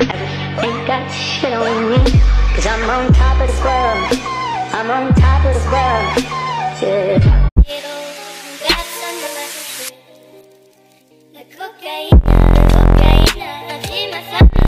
Ain't got shit on me, 'cause I'm on top of the world. I'm on top of the world, yeah. La cocaína, así me sabe.